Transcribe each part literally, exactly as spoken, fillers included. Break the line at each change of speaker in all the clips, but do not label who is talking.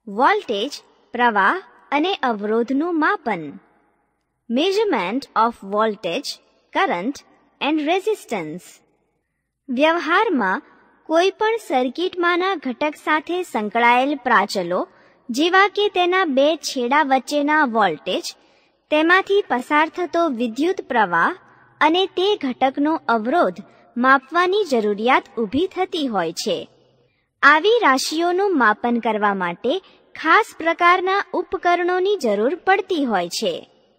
Voltage, પ્રવાહ અને અવરોધનું માપન. Measurement of voltage, current and resistance. વ્યવહારમાં કોઈ પણ સર્કિટમાંના ઘટક સાથે સંકળાયેલ પ્રાચલો જેવા કે તેના બે છેડા વચ્ચેના વોલ્ટેજ, તેમાંથી પસાર થતો વિદ્યુત પ્રવાહ અને તે ઘટકનો અવરોધ માપવાની જરૂરિયાત ઊભી થતી હોય છે. આવી રાશિઓનું માપન કરવા માટે ખાસ પ્રકારના ઉપકરણોની જરૂર પડતી હોય છે.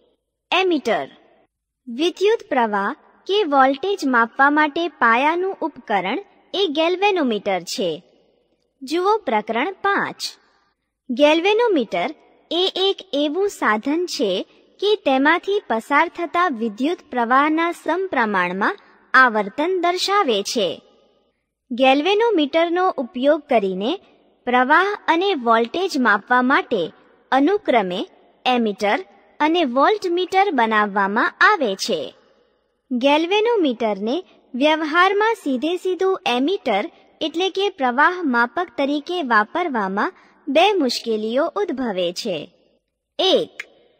એમીટર. વિદ્યુત પ્રવાહ કે વોલ્ટેજ માપવા માટે પાયાનું ઉપકરણ એ ગેલ્વેનોમીટર છે. જુઓ પ્રકરણ પાંચ. ગેલ્વેનોમીટર એ એક એવું સાધન છે કે તેમાંથી પસાર થતા વિદ્યુત પ્રવાહના સમપ્રમાણમાં આવર્તન દર્શાવે છે. ગેલ્વેનોમીટરનો ઉપયોગ કરીને પ્રવાહ અને વોલ્ટેજ માપવા માટે અનુક્રમે એમીટર અને વોલ્ટમીટર બનાવવામાં આવે છે. ગેલ્વેનોમીટરને વ્યવહારમાં સીધે સીધું એમીટર એટલે કે પ્રવાહ માપક તરીકે વાપરવામાં બે મુશ્કેલીઓ ઉદ્ભવે છે. એક,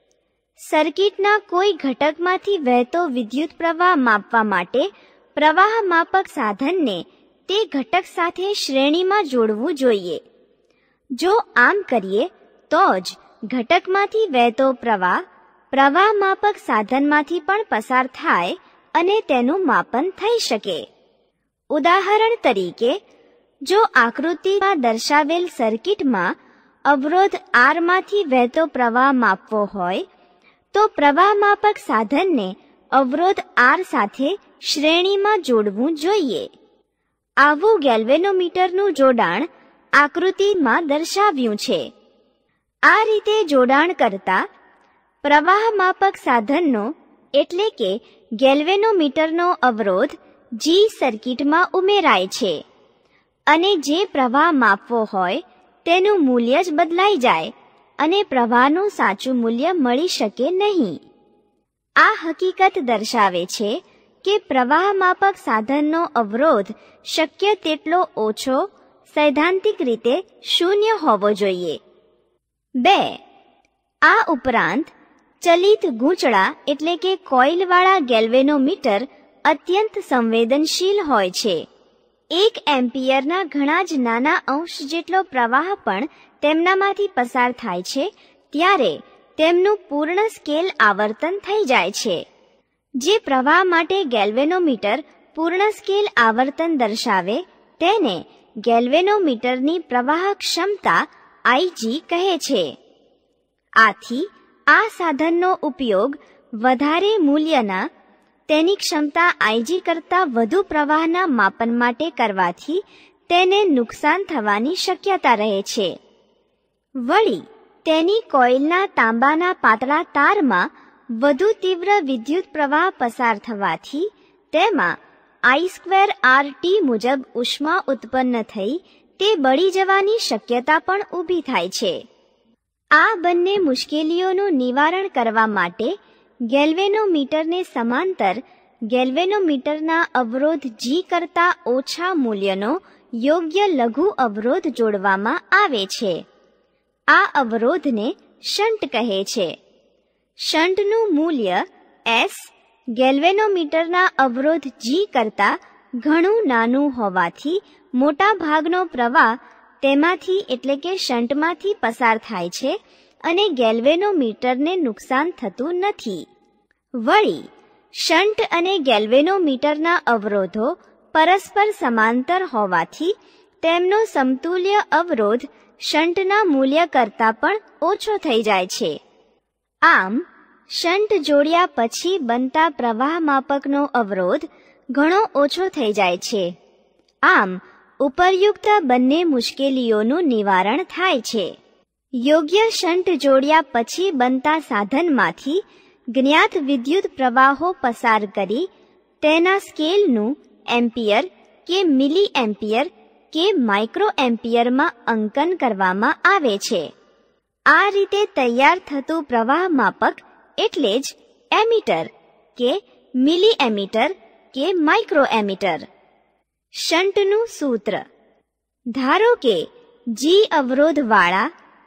સર્કિટના કોઈ ઘટકમાંથી વહેતો વિદ્યુત પ્રવાહ માપવા માટે પ્રવાહ માપક સાધનને તે ઘટક સાથે શ્રેણીમાં જોડવું જોઈએ. જો આમ કરીએ તો જ ઘટકમાંથી વહેતો પ્રવાહ પ્રવાહ માપક સાધનમાંથી પણ પસાર થાય અને તેનું માપન થઈ શકે. ઉદાહરણ તરીકે, જો આકૃતિમાં દર્શાવેલ સર્કિટમાં અવરોધ આર માંથી વહેતો પ્રવાહ માપવો હોય તો પ્રવાહ માપક સાધનને અવરોધ આર સાથે શ્રેણીમાં જોડવું જોઈએ. આવું ગેલ્વેનોમીટરનું જોડાણ આકૃતિમાં દર્શાવ્યું છે. આ રીતે જોડાણ કરતા પ્રવાહ માપક સાધનનો એટલે કે ગેલ્વેનોમીટરનો અવરોધ જી સર્કિટમાં ઉમેરાય છે અને જે પ્રવાહ માપવો હોય તેનું મૂલ્ય જ બદલાઈ જાય અને પ્રવાહનું સાચું મૂલ્ય મળી શકે નહીં. આ હકીકત દર્શાવે છે કે પ્રવાહ માપક સાધનનો અવરોધ શક્ય તેટલો ઓછો, સૈદ્ધાંતિક રીતે શૂન્ય હોવો જોઈએ. બે, આ ઉપરાંત ચલિત ગૂંચળા એટલે કે કોઇલવાળા ગેલ્વેનોમીટર અત્યંત સંવેદનશીલ હોય છે. એક એમ્પિયરના ઘણા જ નાના અંશ જેટલો પ્રવાહ પણ તેમનામાંથી પસાર થાય છે ત્યારે તેમનું પૂર્ણ સ્કેલ આવર્તન થઈ જાય છે. જે પ્રવાહ માટે ગેલ્વેનોમીટર પૂર્ણ સ્કેલ આવર્તન દર્શાવે તેને ગેલ્વેનોમીટરની પ્રવાહ ક્ષમતા આઈજી કહે છે. આથી આ સાધનનો ઉપયોગ વધારે મૂલ્યના તેની ક્ષમતા આઈજી કરતાં વધુ પ્રવાહના માપન માટે કરવાથી તેને નુકસાન થવાની શક્યતા રહે છે. વળી તેની કોઇલના તાંબાના પાતળા તારમાં વધુ તીવ્ર વિદ્યુત પ્રવાહ પસાર થવાથી તેમાં આઈ સ્ક્વેર આર ટી મુજબ ઉષ્મા ઉત્પન્ન થઈ તે બળી જવાની શક્યતા પણ ઊભી થાય છે. આ બંને મુશ્કેલીઓનું નિવારણ કરવા માટે ગેલ્વેનોમીટરને સમાંતર ગેલ્વેનોમીટરના અવરોધ જી કરતાં ઓછા મૂલ્યનો યોગ્ય લઘુ અવરોધ જોડવામાં આવે છે. આ અવરોધને શન્ટ કહે છે. શન્ટનું મૂલ્ય એસ ગેલ્વેનોમીટરના અવરોધ જી કરતાં ઘણું નાનું હોવાથી મોટા ભાગનો પ્રવાહ તેમાંથી એટલે કે શન્ટમાંથી પસાર થાય છે અને ગેલ્વેનોમીટરને નુકસાન થતું નથી. વળી શન્ટ અને ગેલ્વેનોમીટરના અવરોધો પરસ્પર સમાંતર હોવાથી તેમનો સમતુલ્ય અવરોધ શન્ટના મૂલ્ય કરતાં પણ ઓછો થઈ જાય છે. આમ શન્ટ જોડ્યા પછી બનતા પ્રવાહ માપકનો અવરોધ ઘણો ઓછો થઈ જાય છે. આમ ઉપરયુક્ત બંને મુશ્કેલીઓનું નિવારણ થાય છે. યોગ્ય શન્ટ જોડ્યા પછી બનતા સાધનમાંથી જ્ઞાત વિદ્યુત પ્રવાહો પસાર કરી તેના સ્કેલનું એમ્પિયર કે મિલી એમ્પિયર કે માઇક્રો એમ્પિયરમાં અંકન કરવામાં આવે છે. આ રીતે તૈયાર થતું પ્રવાહ માપક એટલે જ એમીટર કે મિલી એમીટર કે માઇક્રો એમીટર. શન્ટનું સૂત્ર. ધારો કે જી અવરોધવાળા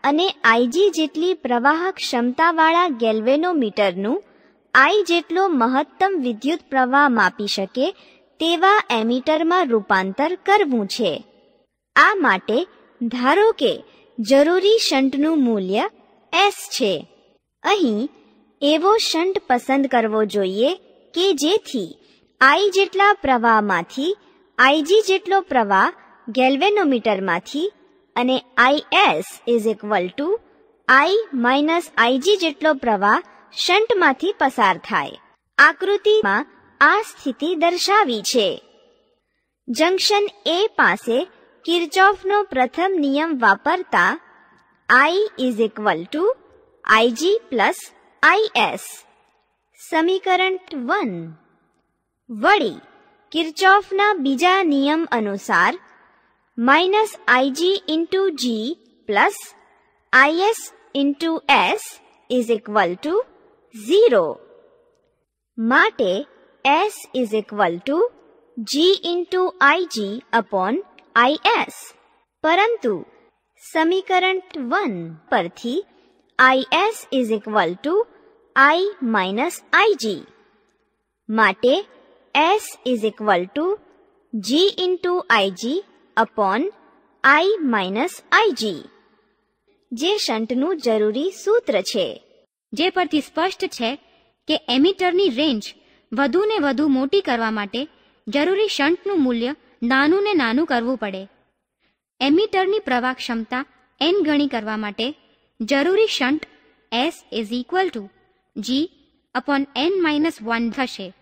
અને આઈજી જેટલી પ્રવાહક ક્ષમતાવાળા ગેલ્વેનોમીટરનું આઈ જેટલો મહત્તમ વિદ્યુત પ્રવાહ માપી શકે તેવા એમીટરમાં રૂપાંતર કરવું છે. આ માટે ધારો કે જરૂરી શન્ટનું મૂલ્ય એસ છે. અહીં એવો શન્ટ પસંદ કરવો જોઈએ કે જેથી આઈ જેટલા પ્રવાહમાંથી આઈજી જેટલો પ્રવાહ ગેલ્વેનોમીટરમાંથી અને I S is equal to I minus I G જેટલો પ્રવાહ શન્ટમાંથી પસાર થાય. આકૃતિમાં આ સ્થિતિ દર્શાવી છે. જંક્શન એ પાસે કિર્ચોફનો પ્રથમ નિયમ વાપરતા I is equal to I G plus I S. સમીકરણ વન. વળી કિર્ચોફના બીજા નિયમ અનુસાર minus I G into G plus I S into S is equal to zero. માટે S is equal to G into I G upon I S. પરંતુ સમીકરણ વન પરથી I S is equal to I minus I G. માટે S is equal to G into I G upon I minus I G, જે શન્ટનું જરૂરી સૂત્ર છે.
જે પરથી સ્પષ્ટ છે કે એમીટરની રેન્જ વધુ ને વધુ મોટી કરવા માટે જરૂરી શન્ટનું મૂલ્ય નાનું ને નાનું કરવું પડે. એમીટરની પ્રવાહ ક્ષમતા એન ગણી કરવા માટે જરૂરી shunt S is equal to G upon N minus one થશે.